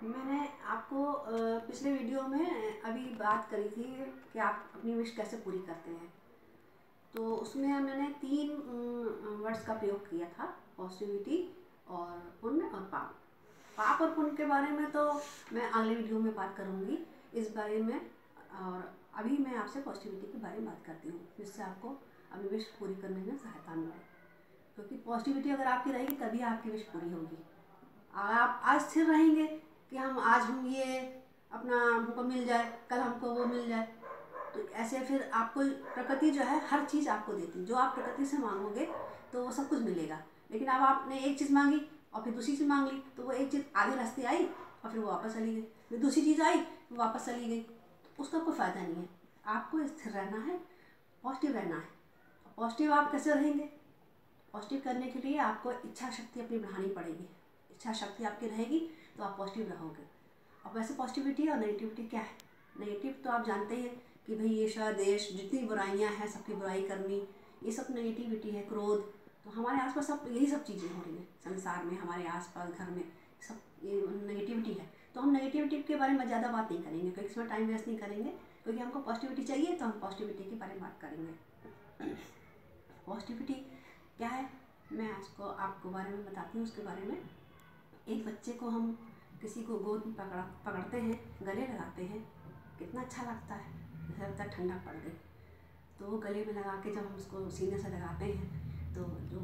मैंने आपको पिछले वीडियो में अभी बात करी थी कि आप अपनी विश कैसे पूरी करते हैं। तो उसमें मैंने 3 वर्ड्स का प्रयोग किया था, पॉजिटिविटी और पुण्य और पाप। पाप और पुण्य के बारे में तो मैं अगले वीडियो में बात करूँगी इस बारे में, और अभी मैं आपसे पॉजिटिविटी के बारे में बात करती हूँ, जिससे आपको अपनी विश पूरी करने में सहायता मिले। क्योंकि पॉजिटिविटी अगर आपकी रहेगी तभी आपकी विश पूरी होगी। आप आज स्थिर रहेंगे कि हम ये अपना हमको मिल जाए, कल हमको वो मिल जाए, तो ऐसे फिर आपको प्रकृति जो है हर चीज़ आपको देती है। जो आप प्रकृति से मांगोगे तो वो सब कुछ मिलेगा। लेकिन अब आपने एक चीज़ मांगी और फिर दूसरी चीज़ मांग ली, तो वो एक चीज़ आधे रास्ते आई और फिर वो वापस चली गई, फिर दूसरी चीज़ आई वो वापस चली गई, तो उसका कोई फ़ायदा नहीं है। आपको स्थिर रहना है, पॉजिटिव रहना है। पॉजिटिव आप कैसे रहेंगे? पॉजिटिव करने के लिए आपको इच्छा शक्ति अपनी बढ़ानी पड़ेगी। इच्छा शक्ति आपकी रहेगी तो आप पॉजिटिव रहोगे। अब वैसे पॉजिटिविटी और नेगेटिविटी क्या है? नेगेटिव तो आप जानते ही हैं कि भाई ये शर देश जितनी बुराइयां हैं सबकी बुराई करनी, ये सब नेगेटिविटी है। क्रोध, तो हमारे आसपास सब यही सब चीज़ें हो रही हैं संसार में, हमारे आसपास घर में सब ये नेगेटिविटी है। तो हम नेगेटिविटी के बारे में ज़्यादा बात नहीं करेंगे क्योंकि इसमें टाइम वेस्ट नहीं करेंगे, क्योंकि हमको पॉजिटिविटी चाहिए तो हम पॉजिटिविटी के बारे में बात करेंगे। पॉजिटिविटी क्या है मैं आपको बारे में बताती हूँ। उसके बारे में, एक बच्चे को हम किसी को गोद में पकड़ते हैं, गले लगाते हैं, कितना अच्छा लगता है। जैसे लगता है ठंडक पड़ गई, तो वो गले में लगा के जब हम उसको सीने से लगाते हैं तो जो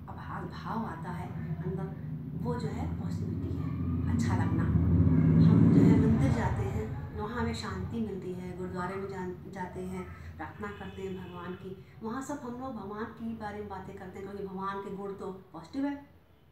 भाव आता है अंदर, वो जो है पॉजिटिविटी है, अच्छा लगना। हम जो है मंदिर जाते हैं, वहाँ हमें शांति मिलती है। गुरुद्वारे में जाते हैं, प्रार्थना करते हैं भगवान की, वहाँ सब हम लोग भगवान की बारे में बातें करते हैं, क्योंकि भगवान के गुण तो पॉजिटिव है,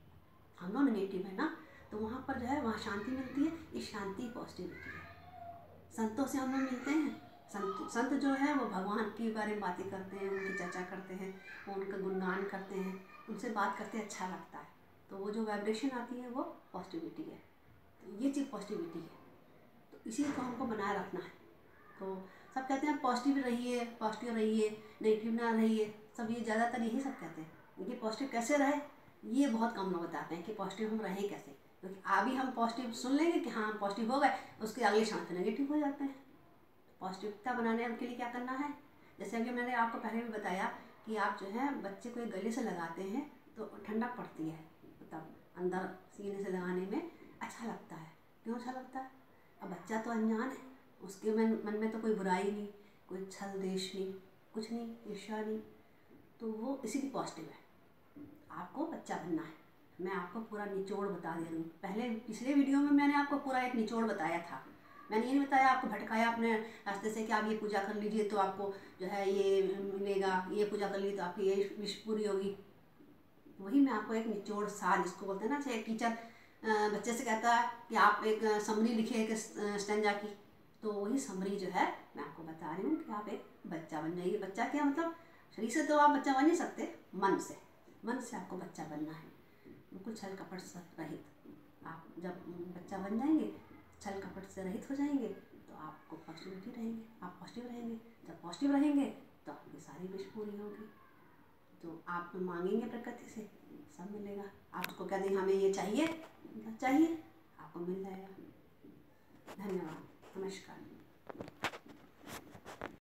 हम लोग नेगेटिव है ना। तो वहाँ पर जो है वहाँ शांति मिलती है, ये शांति पॉजिटिविटी है। संतों से हम लोग मिलते हैं, संत जो है वो भगवान के बारे में बातें करते हैं, उनकी चर्चा करते हैं, वो उनका गुणगान करते हैं, उनसे बात करते अच्छा लगता है। तो वो जो वाइब्रेशन आती है वो पॉजिटिविटी है। तो ये चीज़ पॉजिटिविटी है, तो इसी को हमको बनाए रखना है। तो सब कहते हैं पॉजिटिव रहिए, पॉजिटिव रहिए, नेगेटिव ना रहिए, सब ये ज़्यादातर यही सब कहते हैं। लेकिन पॉजिटिव कैसे रहे ये बहुत कम लोग बताते हैं कि पॉजिटिव हम रहें कैसे। क्योंकि अभी हम पॉजिटिव सुन लेंगे कि हाँ हम पॉजिटिव हो गए, उसके अगले क्षण पे नेगेटिव हो जाते हैं। पॉजिटिविटी बनाने के लिए क्या करना है? जैसे अभी मैंने आपको पहले भी बताया कि आप जो है बच्चे को एक गले से लगाते हैं तो ठंडक पड़ती है, तब अंदर सीने से लगाने में अच्छा लगता है। क्यों अच्छा लगता है? अब बच्चा तो अनजान है, उसके मन में तो कोई बुराई नहीं, कोई छल देश नहीं, कुछ नहीं, ईर्ष्या नहीं, तो वो इसीलिए पॉजिटिव है। आपको बच्चा बनना है। मैं आपको पूरा निचोड़ बता दे रही हूँ। पिछले वीडियो में मैंने आपको पूरा एक निचोड़ बताया था। मैंने ये नहीं बताया, आपको भटकाया अपने रास्ते से कि आप ये पूजा कर लीजिए तो आपको जो है ये मिलेगा, ये पूजा कर लीजिए तो आपकी ये विश पूरी होगी। वही मैं आपको एक निचोड़ सार, जिसको बोलते हैं ना, एक टीचर बच्चे से कहता है कि आप एक समरी लिखिए एक स्टेंजा की, तो वही समरी जो है मैं आपको बता रही हूँ कि आप एक बच्चा बन जाइए। बच्चा क्या मतलब, शरीर से तो आप बच्चा बन नहीं सकते, मन से आपको बच्चा बनना है, बिल्कुल छल कपट से रहित। आप जब बच्चा बन जाएंगे, छल कपट से रहित हो जाएंगे, तो आपको पॉजिटिविटी रहेंगे, आप पॉजिटिव रहेंगे। जब पॉजिटिव रहेंगे तो आपकी सारी विश पूरी होगी। तो आप मांगेंगे प्रकृति से, सब मिलेगा। आप उसको कह देंगे हमें ये चाहिए, चाहिए, आपको मिल जाएगा। धन्यवाद, नमस्कार।